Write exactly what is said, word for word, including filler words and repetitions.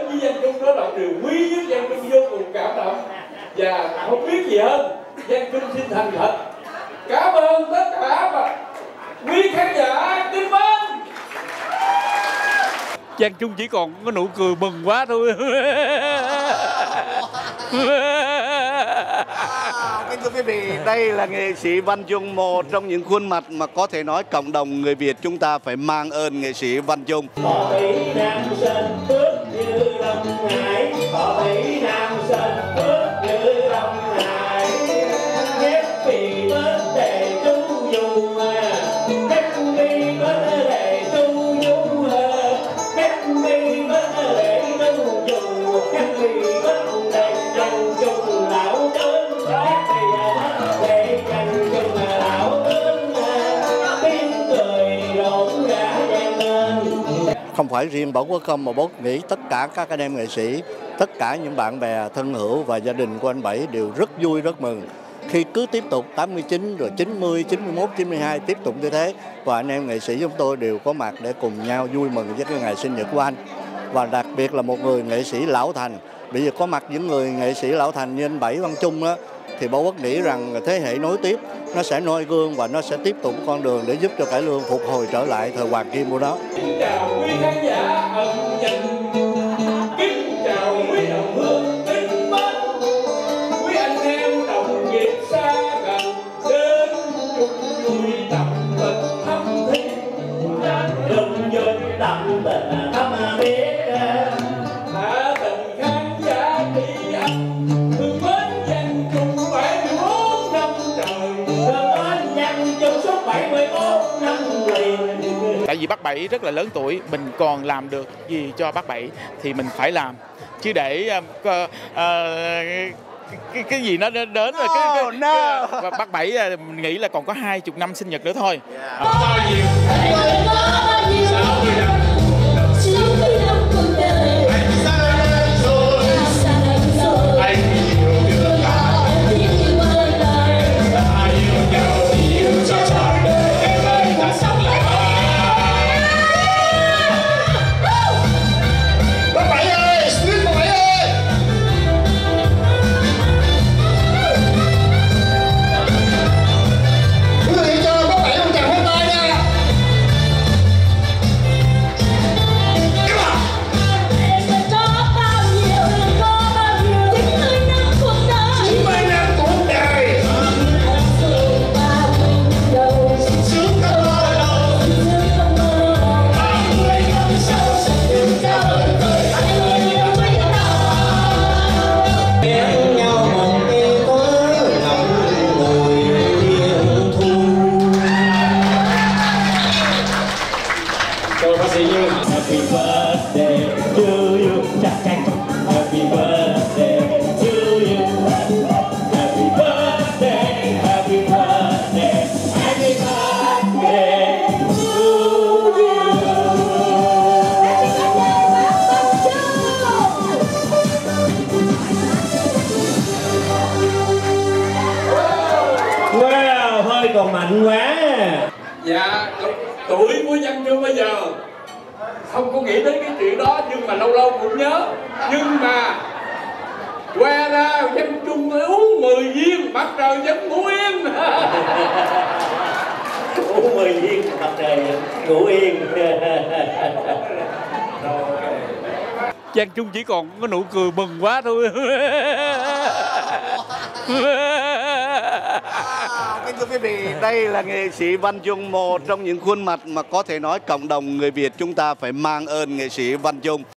với Văn Trung đó là điều quý nhất. Văn Trung vô cùng cảm động và không biết gì hơn. Văn Trung xin thành thật cảm ơn tất cả và quý khán giả kính mến. Văn Trung chỉ còn có nụ cười mừng quá thôi. Kính thưa quý vị, đây là nghệ sĩ Văn Trung, một trong những khuôn mặt mà có thể nói cộng đồng người Việt chúng ta phải mang ơn nghệ sĩ Văn Trung. Họ thấy Nam Sơn bước như Long Hải, họ thấy Nam Sơn bước như Long Hải. Happy birthday to you, happy birthday to you, happy birthday to you, happy birthday Văn Trung lão tướng, happy birthday Văn Trung lão tướng, tiếng cười rộn rã vang lên. Không phải riêng Bảo Quốc không mà Bảo nghĩ tất cả các anh em nghệ sĩ, tất cả những bạn bè thân hữu và gia đình của anh Bảy đều rất vui, rất mừng khi cứ tiếp tục tám mươi chín rồi chín mươi, chín mươi mốt, chín mươi hai tiếp tục như thế, và anh em nghệ sĩ chúng tôi đều có mặt để cùng nhau vui mừng với cái ngày sinh nhật của anh. Và đặc biệt là một người nghệ sĩ lão thành, bây giờ có mặt những người nghệ sĩ lão thành như anh Bảy Văn Trung đó, thì Bảo Quốc nghĩ rằng thế hệ nối tiếp nó sẽ noi gương và nó sẽ tiếp tục con đường để giúp cho cải lương phục hồi trở lại thời hoàng kim của nó. Kính chào quý khán giả ân nhân, kính chào quý đồng hương kính mến, quý anh em đồng nghiệp xa gần đến chung vui tập tình thắm thiết, đừng dừng tập tình thắm thiết, hạ tình khán giả đi anh thương mến Văn Trung bảy mươi bốn năm trời, thương mến Văn Trung suốt bảy mươi bốn năm liền. Tại vì bác Bảy rất là lớn tuổi, mình còn làm được gì cho bác Bảy thì mình phải làm, chứ để uh, uh, cái, cái gì nó đến rồi cái, cái, Oh, no. cái, bác Bảy uh, mình nghĩ là còn có hai chục năm sinh nhật nữa thôi. Yeah. Happy birthday to you, chắc chắn. Happy birthday to you. Happy birthday, happy birthday, happy birthday to you. Wow, hơi còn mạnh quá. Dạ, tuổi của Văn Trung bây giờ không có nghĩ đến cái chuyện đó, nhưng mà lâu lâu cũng nhớ. Nhưng mà qua ra Văn Trung uống mười viên mặt trời vẫn ngủ yên. Uống mười viên mặt trời ngủ yên. Văn Trung chỉ còn có nụ cười mừng quá thôi. Kính thưa quý vị, đây là nghệ sĩ Văn Trung, một trong những khuôn mặt mà có thể nói cộng đồng người Việt chúng ta phải mang ơn nghệ sĩ Văn Trung.